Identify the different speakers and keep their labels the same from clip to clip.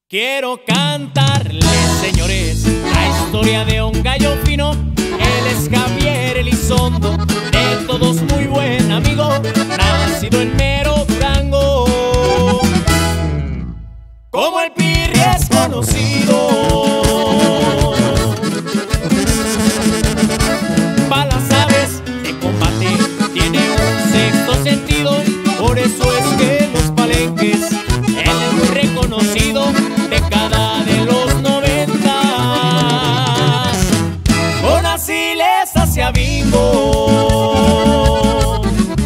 Speaker 1: Quiero cantarles, señores, la historia de un gallo fino. Él es Javier Elizondo, de todos muy buen amigo, nacido en Mero Durango. Como el Pirri es conocido, para las aves de combate tiene un sexto sentido. Por eso es que en los palenques él es muy reconocido. Década de los 90, con asiles hacia bingo.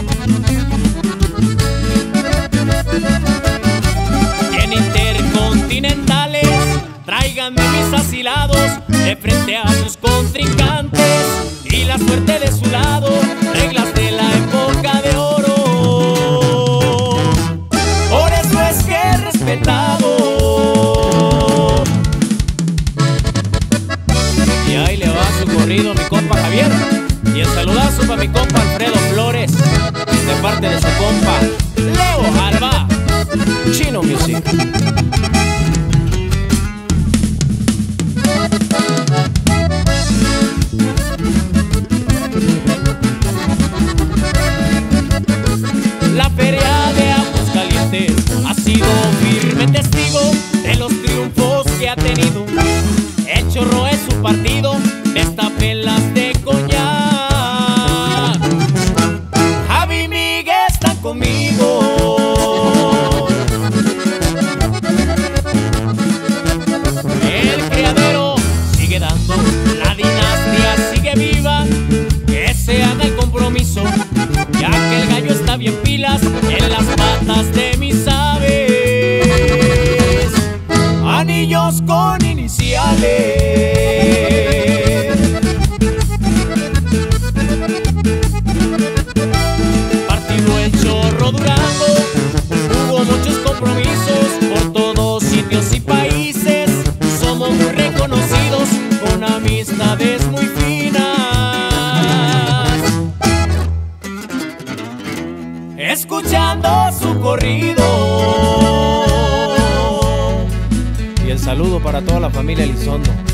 Speaker 1: Y en intercontinentales traigan de mis asilados de frente a sus contrincantes, y la suerte de su lado, reglas de la época de oro. Por eso es que es respetado. Y ahí le va su corrido a mi compa Javier, y el saludazo para mi compa Alfredo Flores, de parte de su compa Leo Alba, Chino Music. La feria de Aguascalientes ha sido firme testigo de los triunfos que ha tenido. El Chorro es su partido, destapen las de coñac. Javi y Miguel están conmigo. El criadero sigue dando, la dinastía sigue viva. Que se haga el compromiso, ya que el gallo está bien pilas en las patas de mis aves. Anillos con iniciales. Partido el Chorro Durango, hubo muchos compromisos por todos sitios y países. Somos muy reconocidos con amistades muy finas. Escuchando su corrido. Y el saludo para toda la familia Elizondo.